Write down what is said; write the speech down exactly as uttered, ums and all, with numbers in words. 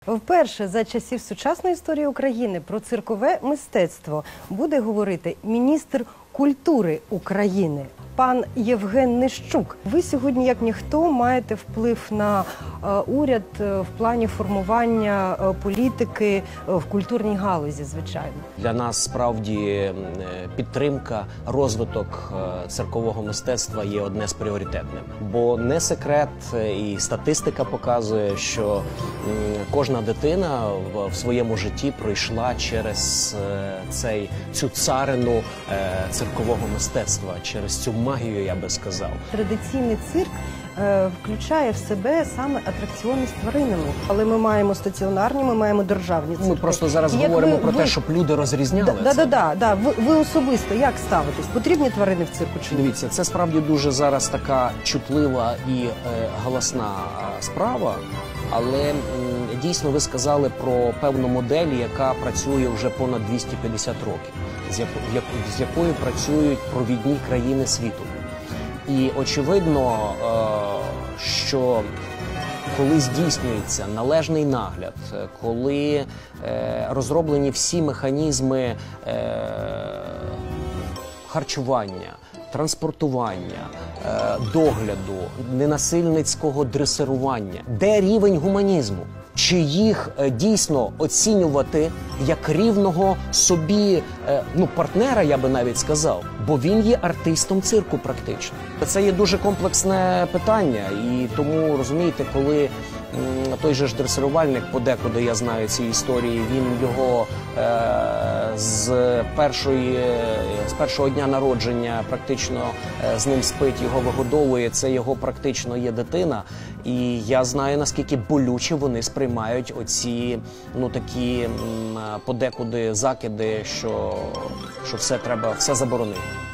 Вперше за часів сучасної історії України про циркове мистецтво буде говорити міністр культури України пан Євген Нищук. Ви сьогодні, як ніхто, маєте вплив на е, уряд е, в плані формування е, політики е, в культурній галузі, звичайно. Для нас справді підтримка, розвиток циркового мистецтва є одне з пріоритетним. Бо не секрет, і статистика показує, що кожна дитина в своєму житті пройшла через цей, цю царину циркового мистецтва, через цю магію, я би сказав. Традиційний цирк е, включає в себе саме атракціони з тваринами. Але ми маємо стаціонарні, ми маємо державні цирки. Ми просто зараз як говоримо ви, про ви... те, щоб люди розрізняли да, це. Да, да, да. Ви, ви особисто як ставитесь? Потрібні тварини в цирку чи ні? Дивіться, це справді дуже зараз така чутлива і е, галасна справа. Але м, дійсно ви сказали про певну модель, яка працює вже понад двісті п'ятдесят років, з, яко, з якою працюють провідні країни світу. І очевидно, е, що коли здійснюється належний нагляд, коли е, розроблені всі механізми е, харчування, транспортування, догляду, ненасильницького дресирування. Де рівень гуманізму? Чи їх дійсно оцінювати як рівного собі, ну, партнера, я би навіть сказав, бо він є артистом цирку практично. Це є дуже комплексне питання, і тому, розумієте, коли той же ж дресирувальник, подекуди я знаю ці історії, він його е, з, першої, з першого дня народження практично е, з ним спить, його вигодовує, це його практично є дитина. І я знаю, наскільки болюче вони сприймають оці, ну, такі м, подекуди закиди, що, що все треба, все заборонити.